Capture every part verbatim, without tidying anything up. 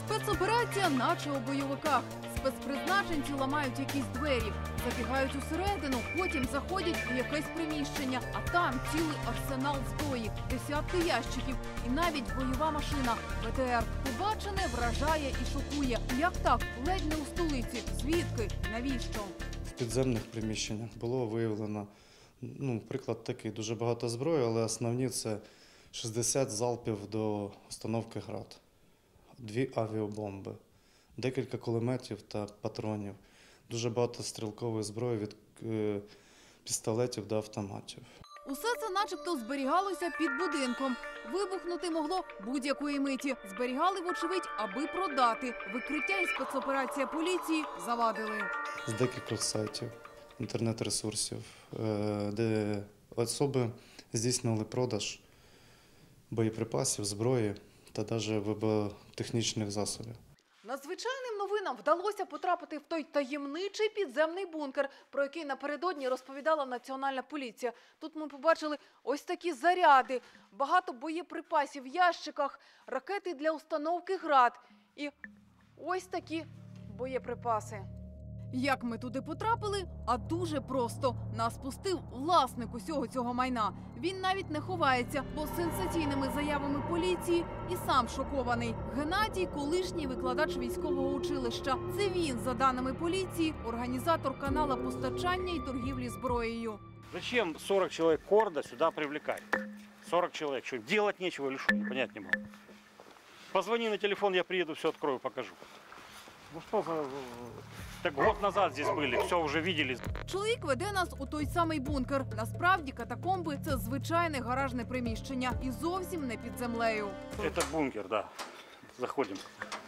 Спецоперація наче у бойовиках. Спецпризначенці ламають якісь двері, забігають усередину, потім заходять у якесь приміщення, а там цілий арсенал зброї, десятки ящиків і навіть бойова машина БТР. Побачене вражає і шокує. Як так? Ледь не у столиці. Звідки? Навіщо? В підземних приміщеннях було виявлено, ну, приклад такий, дуже багато зброї, але основні – це шістдесят залпів до установки «Град», дві авіабомби, декілька кулеметів та патронів, дуже багато стрілкової зброї від е, пістолетів до автоматів. Усе це начебто зберігалося під будинком. Вибухнути могло будь-якої миті. Зберігали, вочевидь, аби продати. Викриття і спецоперація поліції завадили. З декількох сайтів, інтернет-ресурсів, е, де особи здійснили продаж боєприпасів, зброї та навіть вибухотехнічних засобів. Надзвичайним новинам вдалося потрапити в той таємничий підземний бункер, про який напередодні розповідала Національна поліція. Тут ми побачили ось такі заряди, багато боєприпасів в ящиках, ракети для установки «Град» і ось такі боєприпаси. Як ми туди потрапили? А дуже просто. Нас пустив власник усього цього майна. Він навіть не ховається, бо сенсаційними заявами поліції і сам шокований. Геннадій – колишній викладач військового училища. Це він, за даними поліції, організатор канала постачання і торгівлі зброєю. Зачем сорок человек корда сюда привлекать? сорок человек. Что, делать нечего или что? Понять не могу. Позвони на телефон, я приеду, все открою, покажу. Ну что за... Так год назад здесь были, все уже видели. Чоловік веде нас у той самий бункер. Насправді катакомби – це звичайне гаражне приміщення і зовсім не під землею. Это бункер, да. Заходим.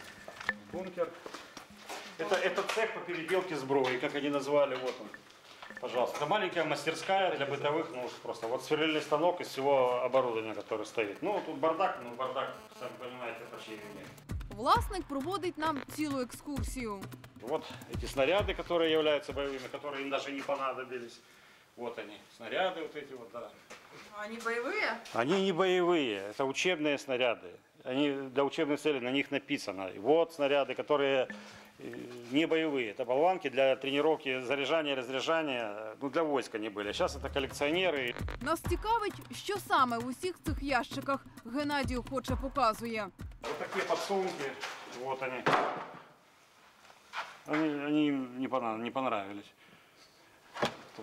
Бункер. Это, это цех по переделке сброи, как они назвали, вот он. Пожалуйста. Это маленькая мастерская для бытовых нужд просто. Вот сверлильный станок из всего оборудования, которое стоит. Ну, тут бардак, ну бардак, сами понимаете, по чьей вине. Власник проводить нам цілу екскурсію. Вот эти снаряды, которые являются боевыми, которые им даже не понадобились. Вот они, снаряды вот эти вот, да. Они боевые? Они не боевые, это учебные снаряды. Они для учебных целей, на них написано. И вот снаряды, которые не боевые. Это болванки для тренировки, заряжания, разряжания. Ну, для войска они были. А сейчас это коллекционеры. Нас цікавить, що саме в усіх цих ящиках. Геннадій охоче показує. Вот такие подсумки, вот они. Они, они им не, понрав... не понравились. Тут...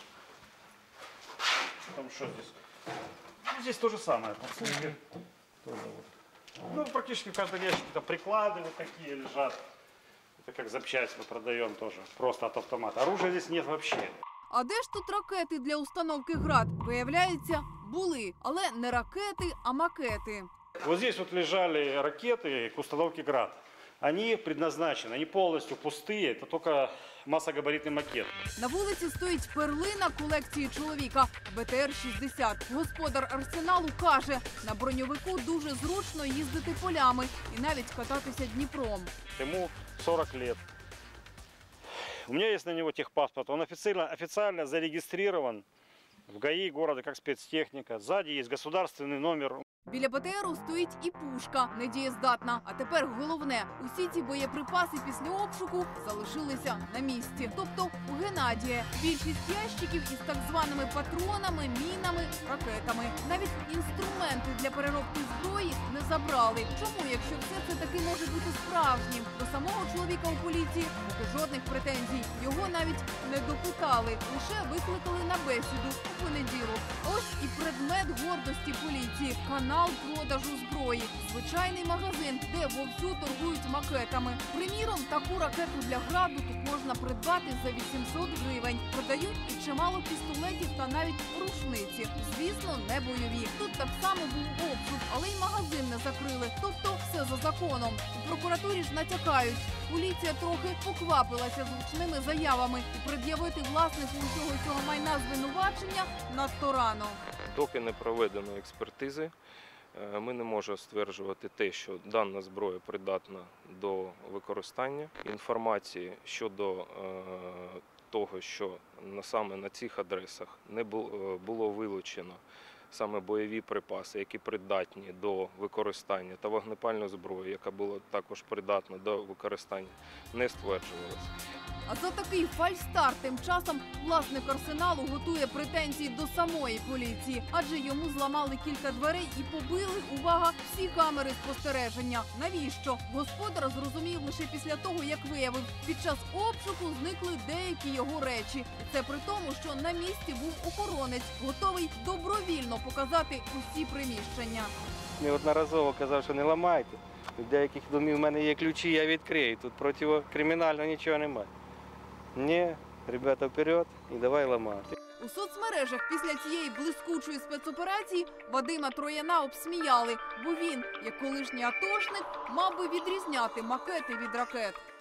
Там что здесь? Ну, здесь то же самое, подсумки. Тоже вот. Ну, практически в каждом ящике там приклады вот такие лежат. Это как запчасть мы продаем тоже, просто от автомата. Оружия здесь нет вообще. А де ж тут ракети для установки «Град»? Виявляється, були. Але не ракети, а макети. Вот здесь вот лежали ракеты к установке «Град». Они предназначены, они полностью пустые, это только массогабаритный макет. На вулиці стоїть перлина колекції чоловіка – Б Т Р шістдесят. Господар арсеналу каже, на броньовику дуже зручно їздити полями і навіть кататися Дніпром. Ему сорок лет. У меня есть на него техпаспорт, он официально, официально зарегистрирован в ГАИ города как спецтехника. Сзади есть государственный номер. Біля Б Т Ру стоїть і пушка, недієздатна. А тепер головне – усі ці боєприпаси після обшуку залишилися на місці. Тобто у Геннадія більшість ящиків із так званими патронами, мінами, ракетами. Навіть інструменти для переробки зброї не забрали. Чому, якщо все це таки може бути справжнім? До самого чоловіка у поліції поки жодних претензій. Його навіть не допитали, лише викликали на бесіду у понеділок. Ось і предмет гордості поліції – канал продажу зброї. Звичайний магазин, де вовсю торгують макетами. Приміром, таку ракету для «Граду» тут можна придбати за вісімсот гривень. Продають і чимало пістолетів та навіть рушниці. Звісно, не бойові. Тут так само був обшук, але й магазин не закрили. Тобто все за законом. У прокуратурі ж натякають. Поліція трохи поквапилася з гучними заявами. І пред'явити власнику усього цього майна звинувачення надто рано. Доки не проведено експертизи, ми не можемо стверджувати те, що дана зброя придатна до використання. Інформації щодо того, що саме на цих адресах не було вилучено саме бойові припаси, які придатні до використання, та вогнепальну зброю, яка була також придатна до використання, не стверджувалася. А за такий фальстарт тим часом власник арсеналу готує претензії до самої поліції, адже йому зламали кілька дверей і побили, увага, всі камери спостереження. Навіщо? Господар зрозумів лише після того, як виявив, під час обшуку зникли деякі його речі. І це при тому, що на місці був охоронець, готовий добровільно показати усі приміщення. Неодноразово казав, що не ламайте. У деяких домів в мене є ключі, я відкрию. Тут протикримінального нічого немає. Ні, ребята, вперед і давай ламати. У соцмережах після цієї блискучої спецоперації Вадима Трояна обсміяли, бо він, як колишній атошник, мав би відрізняти макети від ракет.